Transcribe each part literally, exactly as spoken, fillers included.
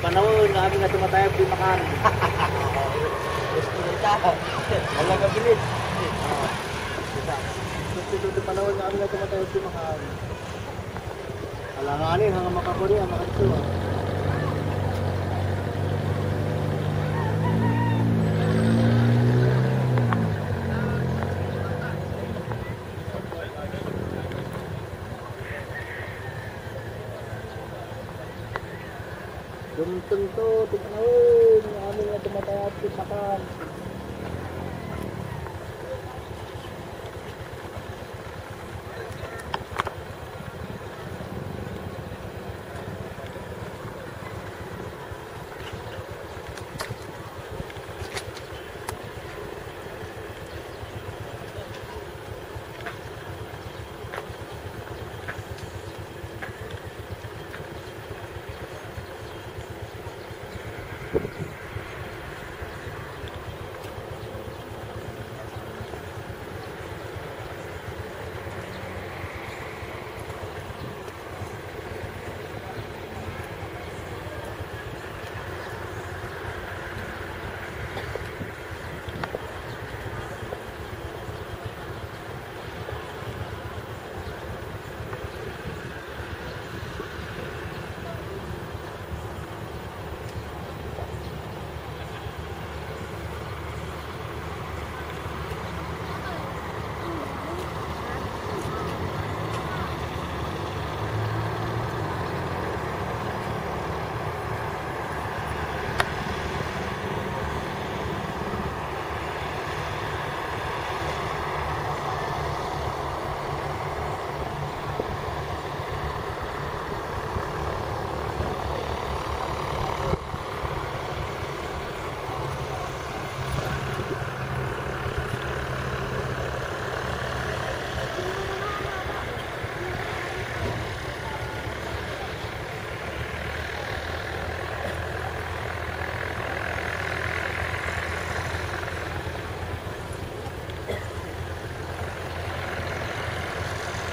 panahon na kami na tumatayag di makan. Gusto nita. Alam ka bilis. Gusto di panahon na kami na tumatayag di makan. Alanganin hanggang makakuri ang makatsuwa. Guntong to, tignan yung aming na tumatayat makan.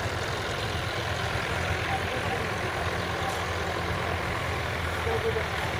Thank you.